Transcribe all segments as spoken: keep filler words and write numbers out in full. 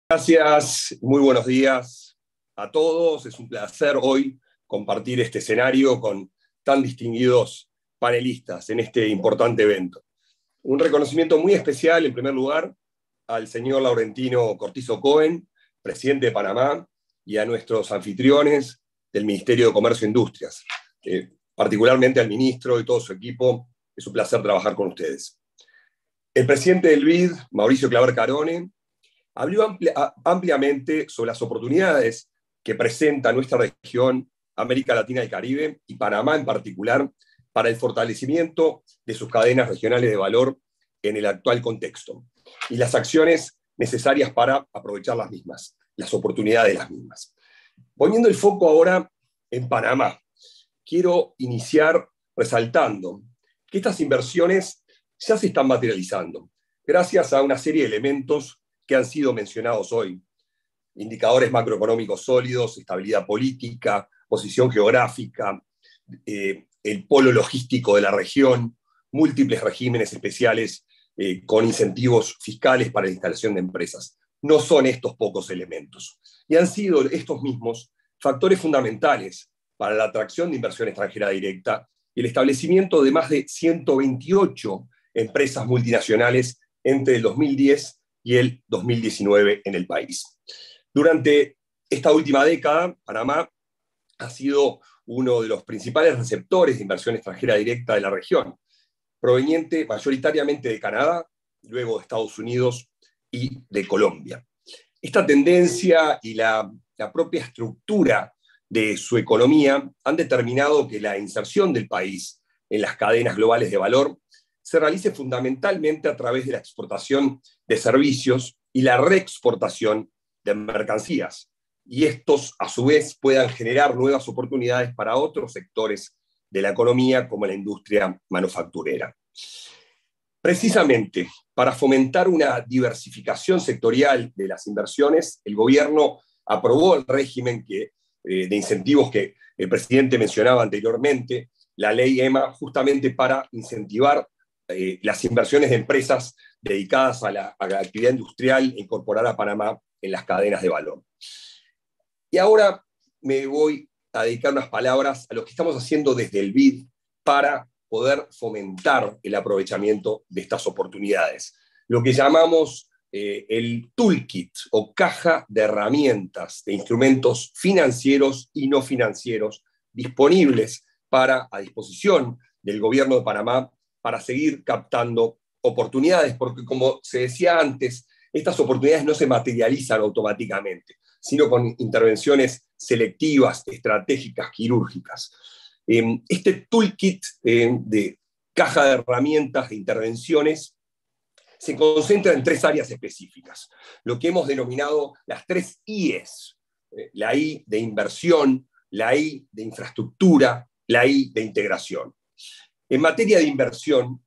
Gracias, muy buenos días a todos. Es un placer hoy compartir este escenario con tan distinguidos panelistas en este importante evento. Un reconocimiento muy especial, en primer lugar, al señor Laurentino Cortizo Cohen, presidente de Panamá, y a nuestros anfitriones del Ministerio de Comercio e Industrias, eh, particularmente al ministro y todo su equipo. Es un placer trabajar con ustedes. El presidente del B I D, Mauricio Claver Carone, habló ampli ampliamente sobre las oportunidades que presenta nuestra región, América Latina y Caribe, y Panamá en particular, para el fortalecimiento de sus cadenas regionales de valor en el actual contexto, y las acciones necesarias para aprovechar las mismas, las oportunidades de las mismas. Poniendo el foco ahora en Panamá, quiero iniciar resaltando que estas inversiones ya se están materializando, gracias a una serie de elementos que han sido mencionados hoy: indicadores macroeconómicos sólidos, estabilidad política, posición geográfica, eh, el polo logístico de la región, múltiples regímenes especiales eh, con incentivos fiscales para la instalación de empresas. No son estos pocos elementos, y han sido estos mismos factores fundamentales para la atracción de inversión extranjera directa y el establecimiento de más de ciento veintiocho empresas multinacionales entre el dos mil diez y el dos mil diecinueve en el país. Durante esta última década, Panamá ha sido uno de los principales receptores de inversión extranjera directa de la región, proveniente mayoritariamente de Canadá, luego de Estados Unidos y de Colombia. Esta tendencia y la, la propia estructura de su economía han determinado que la inserción del país en las cadenas globales de valor se realice fundamentalmente a través de la exportación de servicios y la reexportación de mercancías, y estos a su vez puedan generar nuevas oportunidades para otros sectores de la economía, como la industria manufacturera. Precisamente para fomentar una diversificación sectorial de las inversiones, el gobierno aprobó el régimen que, eh, de incentivos que el presidente mencionaba anteriormente, la ley EMA, justamente para incentivar Eh, las inversiones de empresas dedicadas a la, a la actividad industrial e incorporar a Panamá en las cadenas de valor. Y ahora me voy a dedicar unas palabras a lo que estamos haciendo desde el B I D para poder fomentar el aprovechamiento de estas oportunidades. Lo que llamamos eh, el toolkit o caja de herramientas, de instrumentos financieros y no financieros disponibles para, a disposición del gobierno de Panamá, para seguir captando oportunidades, porque como se decía antes, estas oportunidades no se materializan automáticamente, sino con intervenciones selectivas, estratégicas, quirúrgicas. Este toolkit de caja de herramientas, de intervenciones, se concentra en tres áreas específicas, lo que hemos denominado las tres I's, la I de inversión, la I de infraestructura, la I de integración. En materia de inversión,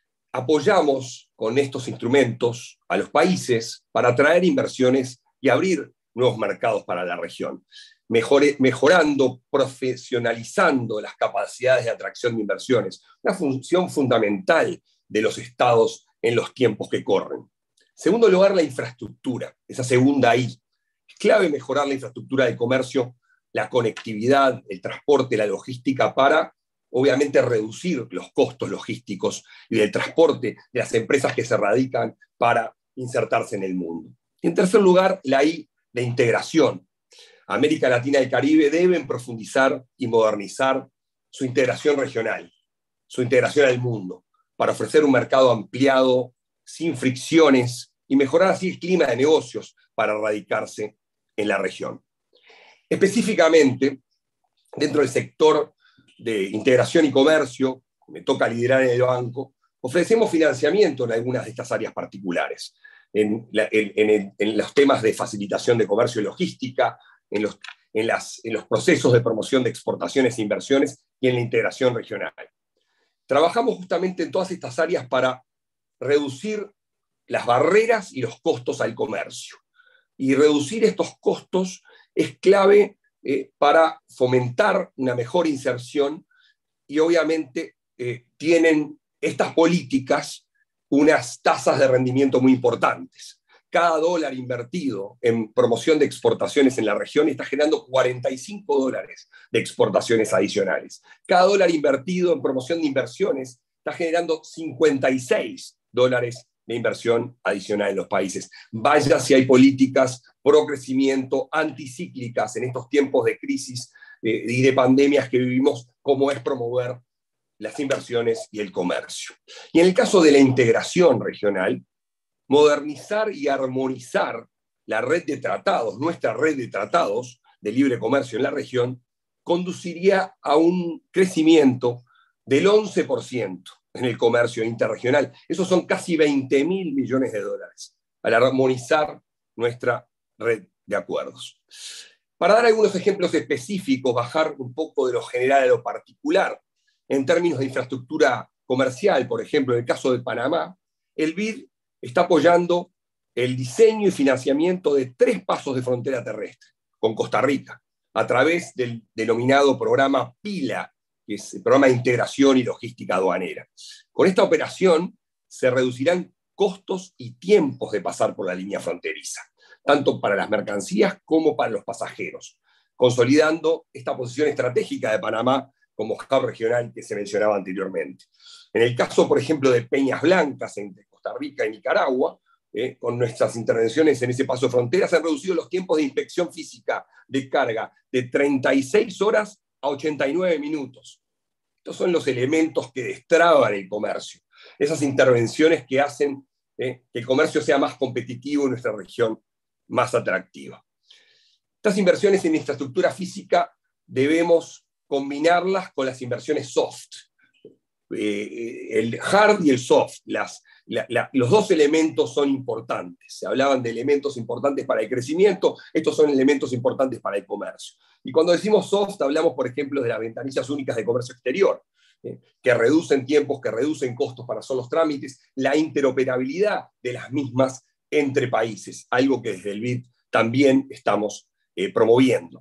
apoyamos con estos instrumentos a los países para atraer inversiones y abrir nuevos mercados para la región, mejore, mejorando, profesionalizando las capacidades de atracción de inversiones, una función fundamental de los estados en los tiempos que corren. En segundo lugar, la infraestructura, esa segunda I. Es clave mejorar la infraestructura de comercio, la conectividad, el transporte, la logística para obviamente reducir los costos logísticos y del transporte de las empresas que se radican para insertarse en el mundo. Y en tercer lugar, la I de integración. América Latina y Caribe deben profundizar y modernizar su integración regional, su integración al mundo, para ofrecer un mercado ampliado, sin fricciones, y mejorar así el clima de negocios para radicarse en la región. Específicamente, dentro del sector de integración y comercio, me toca liderar en el banco, ofrecemos financiamiento en algunas de estas áreas particulares, en, la, en, en, en los temas de facilitación de comercio y logística, en los, en, las, en los procesos de promoción de exportaciones e inversiones y en la integración regional. Trabajamos justamente en todas estas áreas para reducir las barreras y los costos al comercio. Y reducir estos costos es clave Eh, para fomentar una mejor inserción, y obviamente eh, tienen estas políticas unas tasas de rendimiento muy importantes. cada dólar invertido en promoción de exportaciones en la región está generando cuarenta y cinco dólares de exportaciones adicionales. Cada dólar invertido en promoción de inversiones está generando cincuenta y seis dólares de inversión adicional en los países. Vaya si hay políticas pro crecimiento, anticíclicas en estos tiempos de crisis eh, y de pandemias que vivimos, como es promover las inversiones y el comercio. Y en el caso de la integración regional, modernizar y armonizar la red de tratados, nuestra red de tratados de libre comercio en la región, conduciría a un crecimiento del once por ciento en el comercio interregional. Esos son casi veinte mil millones de dólares al armonizar nuestra red de acuerdos. Para dar algunos ejemplos específicos, bajar un poco de lo general a lo particular, en términos de infraestructura comercial, por ejemplo, en el caso de Panamá, el B I D está apoyando el diseño y financiamiento de tres pasos de frontera terrestre con Costa Rica, a través del denominado programa PILA, que es el Programa de Integración y Logística Aduanera. Con esta operación se reducirán costos y tiempos de pasar por la línea fronteriza, tanto para las mercancías como para los pasajeros, consolidando esta posición estratégica de Panamá como hub regional que se mencionaba anteriormente. En el caso, por ejemplo, de Peñas Blancas, entre Costa Rica y Nicaragua, eh, con nuestras intervenciones en ese paso de frontera, se han reducido los tiempos de inspección física de carga de treinta y seis horas a ochenta y nueve minutos. Estos son los elementos que destraban el comercio, esas intervenciones que hacen eh, que el comercio sea más competitivo en nuestra región, más atractiva. Estas inversiones en infraestructura física debemos combinarlas con las inversiones soft, eh, el hard y el soft. Las, la, la, los dos elementos son importantes. Se hablaban de elementos importantes para el crecimiento, estos son elementos importantes para el comercio. Y cuando decimos soft, hablamos, por ejemplo, de las ventanillas únicas de comercio exterior, eh, que reducen tiempos, que reducen costos para hacer los trámites, la interoperabilidad de las mismas entre países, algo que desde el B I D también estamos eh, promoviendo.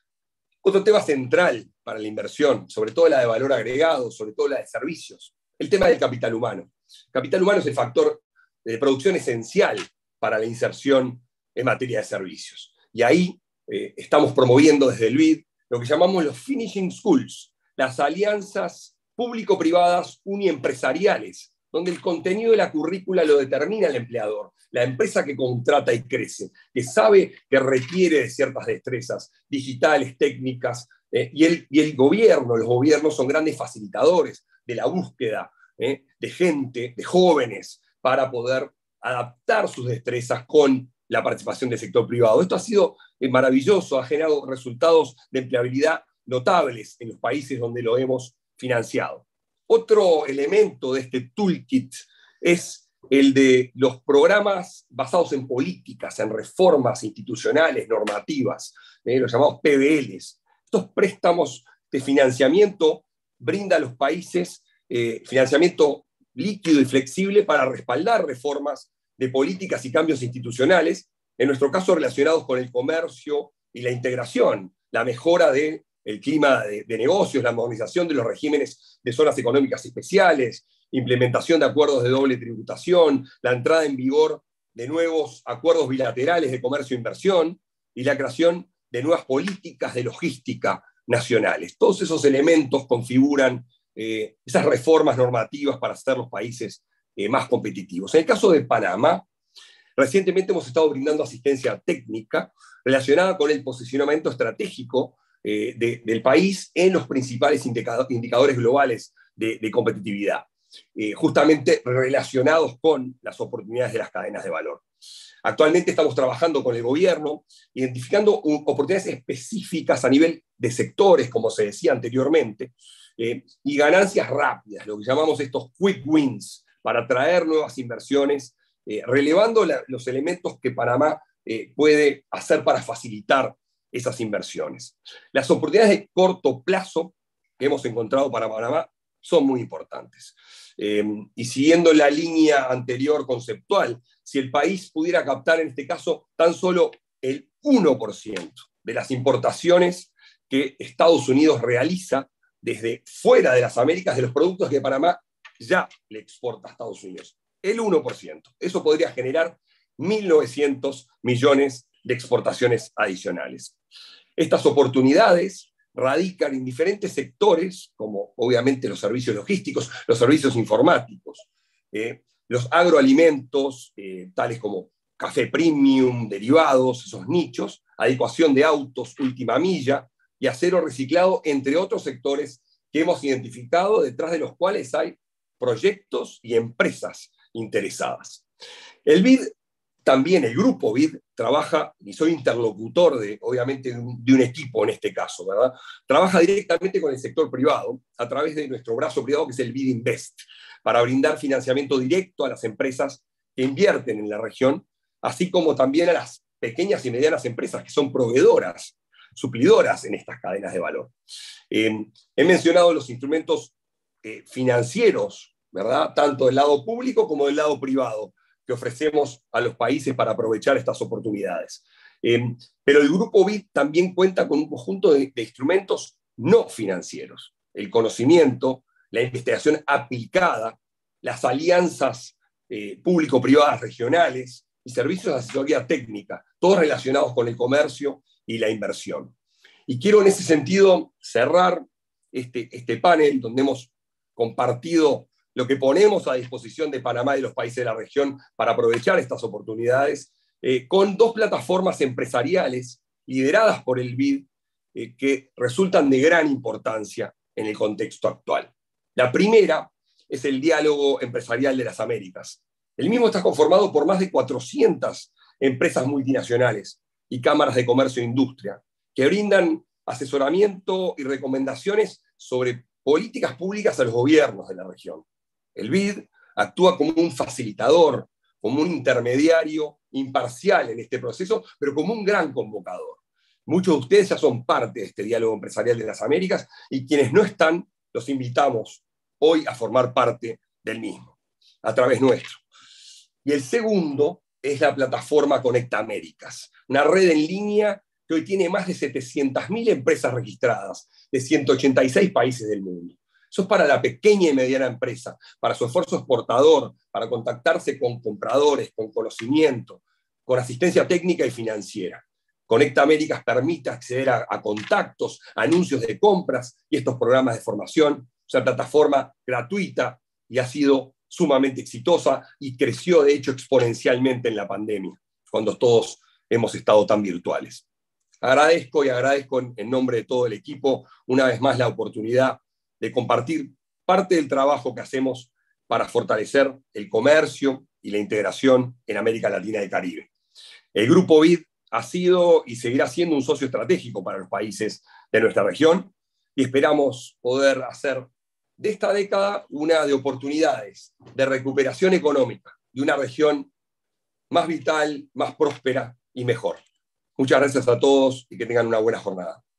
Otro tema central para la inversión, sobre todo la de valor agregado, sobre todo la de servicios, el tema del capital humano. Capital humano es el factor de producción esencial para la inserción en materia de servicios. Y ahí eh, estamos promoviendo desde el B I D lo que llamamos los finishing schools, las alianzas público-privadas uniempresariales, donde el contenido de la currícula lo determina el empleador, la empresa que contrata y crece, que sabe que requiere de ciertas destrezas digitales, técnicas, eh, y, el, y el gobierno, los gobiernos son grandes facilitadores de la búsqueda eh, de gente, de jóvenes, para poder adaptar sus destrezas con la participación del sector privado. Esto ha sido eh, maravilloso, ha generado resultados de empleabilidad notables en los países donde lo hemos financiado. Otro elemento de este toolkit es el de los programas basados en políticas, en reformas institucionales, normativas, eh, los llamados P B Ls. Estos préstamos de financiamiento brindan a los países eh, financiamiento líquido y flexible para respaldar reformas de políticas y cambios institucionales, en nuestro caso relacionados con el comercio y la integración, la mejora del clima de, de negocios, la modernización de los regímenes de zonas económicas especiales, implementación de acuerdos de doble tributación, la entrada en vigor de nuevos acuerdos bilaterales de comercio e inversión y la creación de nuevas políticas de logística nacionales. Todos esos elementos configuran eh, esas reformas normativas para hacer los países eh, más competitivos. En el caso de Panamá, recientemente hemos estado brindando asistencia técnica relacionada con el posicionamiento estratégico eh, de, del país en los principales indicadores globales de, de competitividad, eh, justamente relacionados con las oportunidades de las cadenas de valor. Actualmente estamos trabajando con el gobierno, identificando oportunidades específicas a nivel de sectores, como se decía anteriormente, eh, y ganancias rápidas, lo que llamamos estos quick wins, para atraer nuevas inversiones, eh, relevando la, los elementos que Panamá eh, puede hacer para facilitar esas inversiones. Las oportunidades de corto plazo que hemos encontrado para Panamá son muy importantes. Eh, y siguiendo la línea anterior conceptual, si el país pudiera captar en este caso tan solo el uno por ciento de las importaciones que Estados Unidos realiza desde fuera de las Américas, de los productos que Panamá ya le exporta a Estados Unidos, el uno por ciento. Eso podría generar mil novecientos millones de exportaciones adicionales. Estas oportunidades radican en diferentes sectores, como obviamente los servicios logísticos, los servicios informáticos, eh, los agroalimentos, eh, tales como café premium, derivados, esos nichos, adecuación de autos última milla y acero reciclado, entre otros sectores que hemos identificado, detrás de los cuales hay proyectos y empresas interesadas. El B I D, también el grupo B I D, trabaja, y soy interlocutor de, obviamente, de un, de un equipo en este caso, ¿verdad? Trabaja directamente con el sector privado a través de nuestro brazo privado, que es el B I D Invest, para brindar financiamiento directo a las empresas que invierten en la región, así como también a las pequeñas y medianas empresas que son proveedoras, suplidoras en estas cadenas de valor. Eh, he mencionado los instrumentos eh, financieros, ¿verdad? Tanto del lado público como del lado privado, que ofrecemos a los países para aprovechar estas oportunidades. Eh, pero el Grupo B I D también cuenta con un conjunto de, de instrumentos no financieros. El conocimiento, la investigación aplicada, las alianzas eh, público-privadas regionales y servicios de asesoría técnica, todos relacionados con el comercio y la inversión. Y quiero en ese sentido cerrar este, este panel donde hemos compartido lo que ponemos a disposición de Panamá y de los países de la región para aprovechar estas oportunidades, eh, con dos plataformas empresariales lideradas por el B I D eh, que resultan de gran importancia en el contexto actual. La primera es el Diálogo Empresarial de las Américas. El mismo está conformado por más de cuatrocientas empresas multinacionales y cámaras de comercio e industria que brindan asesoramiento y recomendaciones sobre políticas públicas a los gobiernos de la región. El B I D actúa como un facilitador, como un intermediario imparcial en este proceso, pero como un gran convocador. Muchos de ustedes ya son parte de este Diálogo Empresarial de las Américas y quienes no están, los invitamos hoy a formar parte del mismo, a través nuestro. Y el segundo es la plataforma Conecta Américas, una red en línea que hoy tiene más de setecientas mil empresas registradas de ciento ochenta y seis países del mundo. Eso es para la pequeña y mediana empresa, para su esfuerzo exportador, para contactarse con compradores, con conocimiento, con asistencia técnica y financiera. Conecta Américas permite acceder a, a contactos, anuncios de compras y estos programas de formación. Es una plataforma gratuita y ha sido sumamente exitosa y creció, de hecho, exponencialmente en la pandemia, cuando todos hemos estado tan virtuales. Agradezco y agradezco en, en nombre de todo el equipo una vez más la oportunidad de compartir parte del trabajo que hacemos para fortalecer el comercio y la integración en América Latina y Caribe. El Grupo B I D ha sido y seguirá siendo un socio estratégico para los países de nuestra región y esperamos poder hacer de esta década una de oportunidades de recuperación económica de una región más vital, más próspera y mejor. Muchas gracias a todos y que tengan una buena jornada.